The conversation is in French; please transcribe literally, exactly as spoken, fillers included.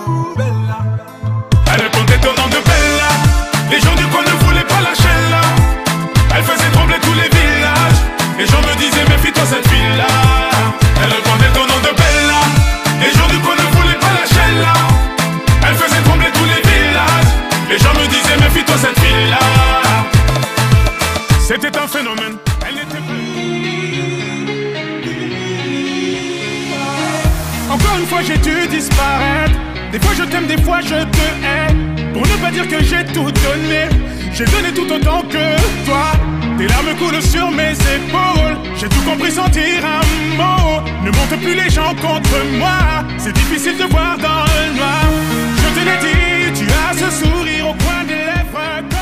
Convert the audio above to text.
Elle comptait ton nom de Bella. Les gens du coin ne voulaient pas lâcher là. Elle faisait trembler tous les villages. Les gens me disaient méfie-toi cette fille-là. Elle comptait ton nom de Bella. Les gens du coin ne voulaient pas lâcher là. Elle faisait trembler tous les villages. Les gens me disaient méfie-toi cette fille-là. C'était un phénomène. Elle n'était pas... Encore une fois j'ai dû disparaître. Des fois je t'aime, des fois je te hais. Pour ne pas dire que j'ai tout donné. J'ai donné tout autant que toi. Tes larmes coulent sur mes épaules. J'ai tout compris, sentir un mot. Ne monte plus les gens contre moi. C'est difficile de voir dans le noir. Je te l'ai dit, tu as ce sourire au coin des lèvres.